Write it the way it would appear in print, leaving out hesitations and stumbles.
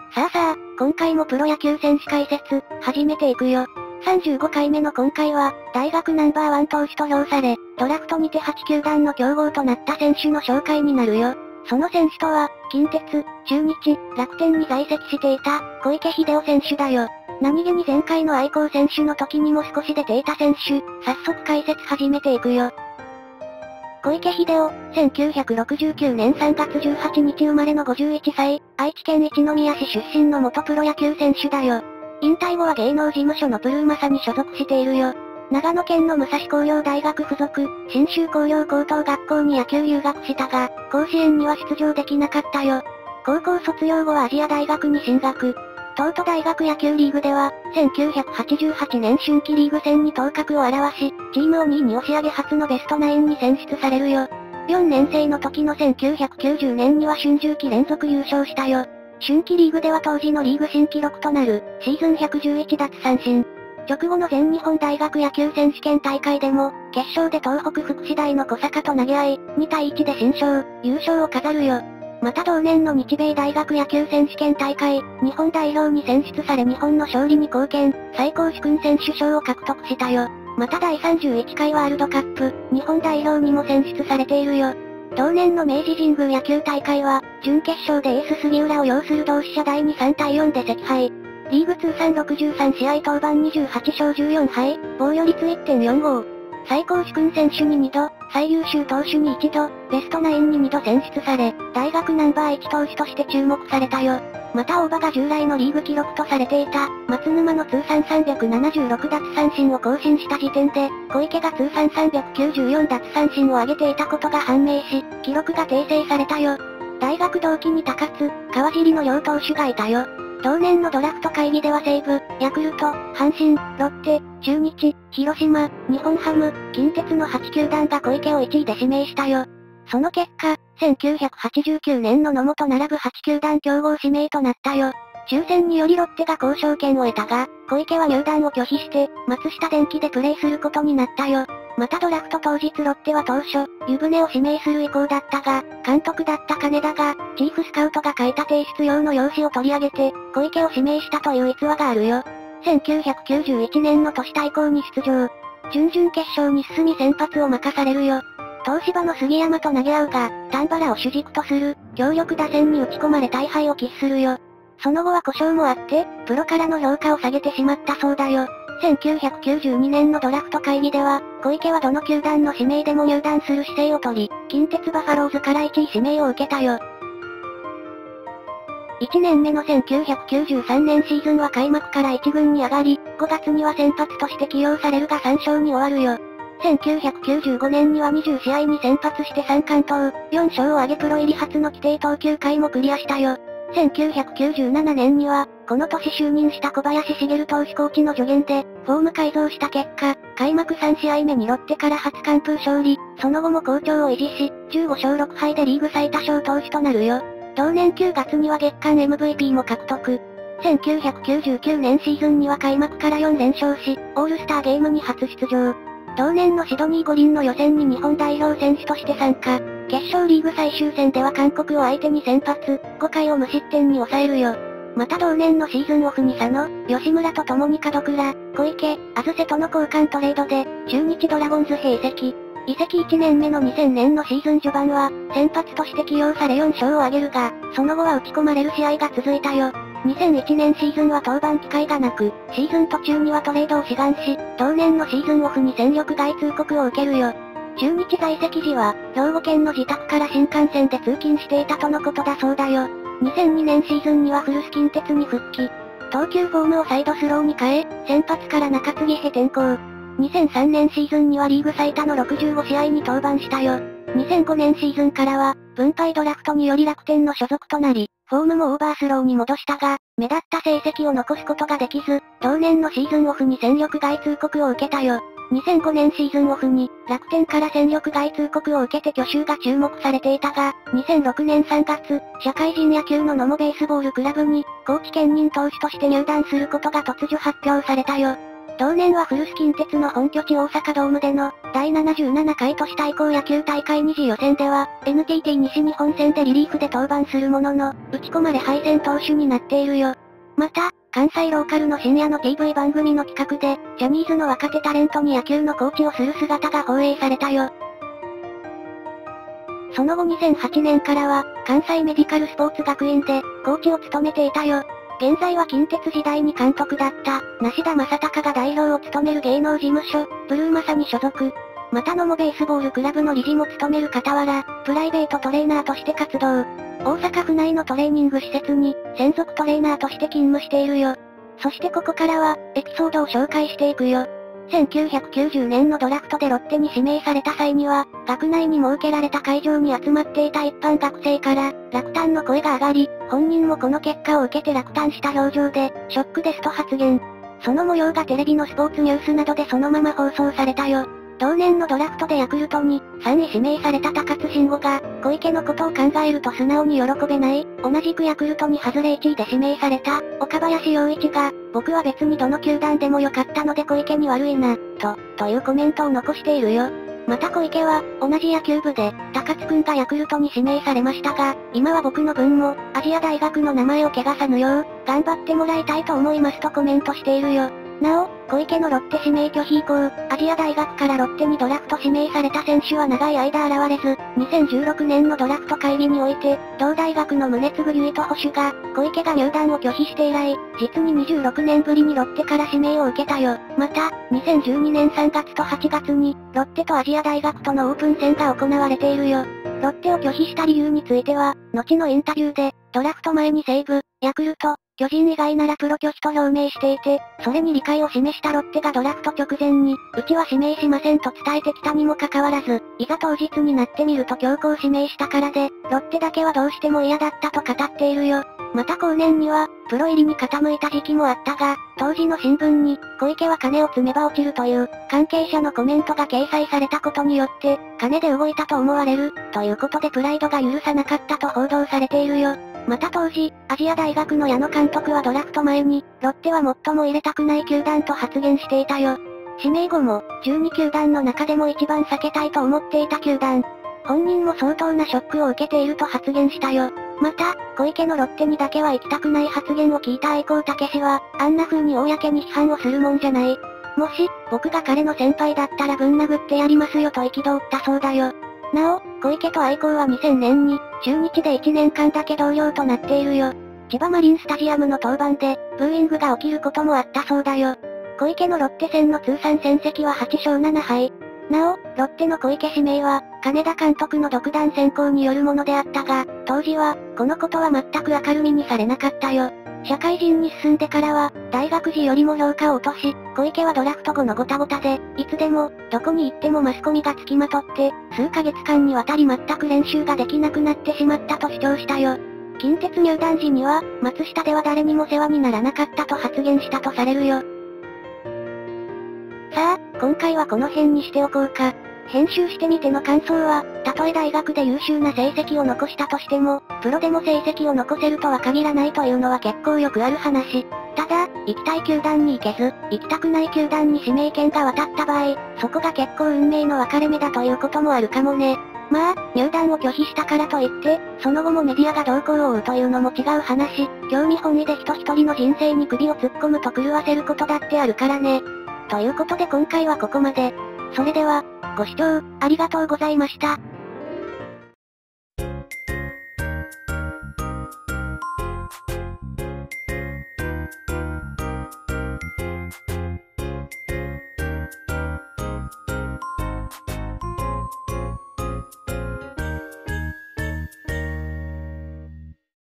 さあ、今回もプロ野球選手解説、始めていくよ。35回目の今回は、大学ナンバーワン投手と評され、ドラフトにて8球団の競合となった選手の紹介になるよ。その選手とは、近鉄、中日、楽天に在籍していた、小池秀夫選手だよ。何気に前回の愛好選手の時にも少し出ていた選手、早速解説始めていくよ。小池秀夫、1969年3月18日生まれの51歳、愛知県一宮市出身の元プロ野球選手だよ。引退後は芸能事務所のプルーマサに所属しているよ。長野県の武蔵工業大学附属、信州工業高等学校に野球留学したが、甲子園には出場できなかったよ。高校卒業後はアジア大学に進学。東都大学野球リーグでは、1988年春季リーグ戦に頭角を現し、チームを2位に押し上げ初のベストナインに選出されるよ。4年生の時の1990年には春秋季連続優勝したよ。春季リーグでは当時のリーグ新記録となる、シーズン111奪三振。直後の全日本大学野球選手権大会でも、決勝で東北福祉大の小坂と投げ合い、2対1で新勝、優勝を飾るよ。また同年の日米大学野球選手権大会、日本代表に選出され日本の勝利に貢献、最高主君選手賞を獲得したよ。また第31回ワールドカップ、日本代表にも選出されているよ。同年の明治神宮野球大会は、準決勝でエース杉浦を擁する同志社大に3対4で惜敗。リーグ通算63試合登板28勝14敗、防御率 1.45。最高主君選手に2度、最優秀投手に1度、ベストナインに2度選出され、大学ナンバー1投手として注目されたよ。また大場が従来のリーグ記録とされていた、松沼の通算376奪三振を更新した時点で、小池が通算394奪三振を上げていたことが判明し、記録が訂正されたよ。大学同期に高津、川尻の両投手がいたよ。同年のドラフト会議では西武、ヤクルト、阪神、ロッテ、中日、広島、日本ハム、近鉄の8球団が小池を1位で指名したよ。その結果、1989年の野茂と並ぶ8球団競合指名となったよ。抽選によりロッテが交渉権を得たが、小池は入団を拒否して、松下電器でプレーすることになったよ。またドラフト当日ロッテは当初、湯船を指名する意向だったが、監督だった金田が、チーフスカウトが書いた提出用の用紙を取り上げて、小池を指名したという逸話があるよ。1991年の都市対抗に出場。準々決勝に進み先発を任されるよ。東芝の杉山と投げ合うが、丹原を主軸とする、強力打線に打ち込まれ大敗を喫するよ。その後は故障もあって、プロからの評価を下げてしまったそうだよ。1992年のドラフト会議では、小池はどの球団の指名でも入団する姿勢を取り、近鉄バファローズから1位指名を受けたよ。1年目の1993年シーズンは開幕から1軍に上がり、5月には先発として起用されるが3勝に終わるよ。1995年には20試合に先発して3完投、4勝を挙げプロ入り初の規定投球回もクリアしたよ。1997年には、この年就任した小林茂投手コーチの助言で、フォーム改造した結果、開幕3試合目にロッテから初完封勝利、その後も好調を維持し、15勝6敗でリーグ最多勝投手となるよ。同年9月には月間 MVP も獲得。1999年シーズンには開幕から4連勝し、オールスターゲームに初出場。同年のシドニー五輪の予選に日本代表選手として参加。決勝リーグ最終戦では韓国を相手に先発、5回を無失点に抑えるよ。また同年のシーズンオフに佐野、吉村と共に門倉、小池、アズセとの交換トレードで、中日ドラゴンズへ移籍。移籍1年目の2000年のシーズン序盤は、先発として起用され4勝を挙げるが、その後は打ち込まれる試合が続いたよ。2001年シーズンは登板機会がなく、シーズン途中にはトレードを志願し、同年のシーズンオフに戦力外通告を受けるよ。中日在籍時は、兵庫県の自宅から新幹線で通勤していたとのことだそうだよ。2002年シーズンには古巣近鉄に復帰。投球フォームをサイドスローに変え、先発から中継ぎへ転向。2003年シーズンにはリーグ最多の65試合に登板したよ。2005年シーズンからは、分配ドラフトにより楽天の所属となり、フォームもオーバースローに戻したが、目立った成績を残すことができず、同年のシーズンオフに戦力外通告を受けたよ。2005年シーズンオフに、楽天から戦力外通告を受けて去就が注目されていたが、2006年3月、社会人野球の野茂ベースボールクラブに、高知県任投手として入団することが突如発表されたよ。 同年は古巣近鉄の本拠地大阪ドームでの、第77回都市対抗野球大会2次予選では、NTT 西日本戦でリリーフで登板するものの、打ち込まれ敗戦投手になっているよ。また、関西ローカルの深夜の TV 番組の企画で、ジャニーズの若手タレントに野球のコーチをする姿が放映されたよ。その後2008年からは、関西メディカルスポーツ学院で、コーチを務めていたよ。現在は近鉄時代に監督だった、梨田正孝が代表を務める芸能事務所、ブルーマサに所属。また野茂ベースボールクラブの理事も務める傍ら、プライベートトレーナーとして活動。大阪府内のトレーニング施設に、専属トレーナーとして勤務しているよ。そしてここからは、エピソードを紹介していくよ。1990年のドラフトでロッテに指名された際には、学内に設けられた会場に集まっていた一般学生から、落胆の声が上がり、本人もこの結果を受けて落胆した表情で、ショックですと発言。その模様がテレビのスポーツニュースなどでそのまま放送されたよ。同年のドラフトでヤクルトに、3位指名された高津臣吾が、小池のことを考えると素直に喜べない。同じくヤクルトに外れ1位で指名された、岡林洋一が、僕は別にどの球団でもよかったので小池に悪いな、というコメントを残しているよ。また小池は、同じ野球部で、高津くんがヤクルトに指名されましたが、今は僕の分も、アジア大学の名前を汚さぬよう、頑張ってもらいたいと思いますとコメントしているよ。なお、小池のロッテ指名拒否以降、アジア大学からロッテにドラフト指名された選手は長い間現れず、2016年のドラフト会議において、同大学の宗次優斗捕手が、小池が入団を拒否して以来、実に26年ぶりにロッテから指名を受けたよ。また、2012年3月と8月に、ロッテとアジア大学とのオープン戦が行われているよ。ロッテを拒否した理由については、後のインタビューで、ドラフト前に西武、ヤクルト、巨人以外ならプロ拒否と表明していて、それに理解を示したロッテがドラフト直前に、うちは指名しませんと伝えてきたにもかかわらず、いざ当日になってみると強行指名したからで、ロッテだけはどうしても嫌だったと語っているよ。また後年には、プロ入りに傾いた時期もあったが、当時の新聞に、小池は金を積めば落ちるという、関係者のコメントが掲載されたことによって、金で動いたと思われる、ということでプライドが許さなかったと報道されているよ。また当時、アジア大学の矢野監督はドラフト前に、ロッテは最も入れたくない球団と発言していたよ。指名後も、12球団の中でも一番避けたいと思っていた球団。本人も相当なショックを受けていると発言したよ。また、小池のロッテにだけは行きたくない発言を聞いた愛好武氏は、あんな風に公に批判をするもんじゃない。もし、僕が彼の先輩だったらぶん殴ってやりますよと憤ったそうだよ。なお、小池と愛好は2000年に、中日で1年間だけ同僚となっているよ。千葉マリンスタジアムの登板で、ブーイングが起きることもあったそうだよ。小池のロッテ戦の通算戦績は8勝7敗。なお、ロッテの小池指名は、金田監督の独断専行によるものであったが、当時は、このことは全く明るみにされなかったよ。社会人に進んでからは、大学時よりも評価を落とし、小池はドラフト後のごたごたで、いつでも、どこに行ってもマスコミが付きまとって、数ヶ月間にわたり全く練習ができなくなってしまったと主張したよ。近鉄入団時には、松下では誰にも世話にならなかったと発言したとされるよ。さあ、今回はこの辺にしておこうか。編集してみての感想は、たとえ大学で優秀な成績を残したとしても、プロでも成績を残せるとは限らないというのは結構よくある話。ただ、行きたい球団に行けず、行きたくない球団に指名権が渡った場合、そこが結構運命の分かれ目だということもあるかもね。まあ、入団を拒否したからといって、その後もメディアが動向を追うというのも違う話。興味本位で人一人の人生に首を突っ込むと狂わせることだってあるからね。ということで今回はここまで。それでは、ご視聴、ありがとうございました。